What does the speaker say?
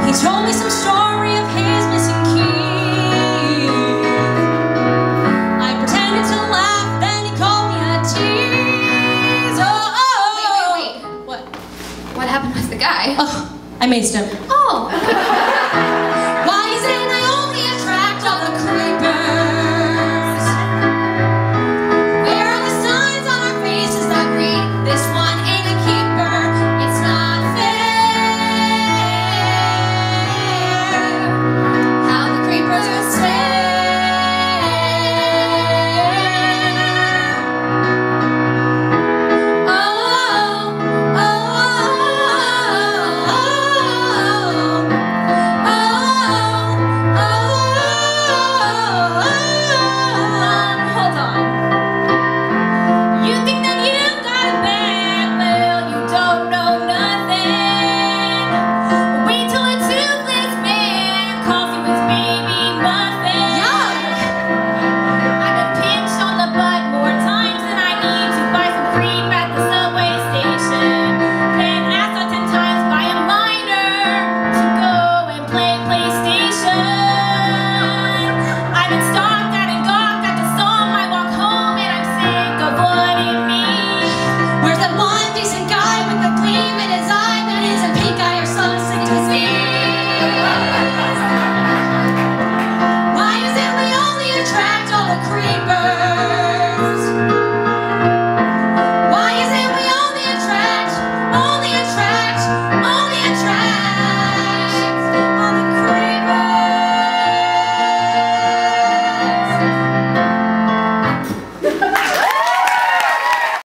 He told me some story of his missing key. I pretended to laugh, then he called me a tease. Oh, wait. What? What happened with the guy? Oh, I maced him. Oh. Why is it I only attract all the creepers? Where are the signs on our faces that read, this one ain't a keeper? It's not fair how the creepers will creepers.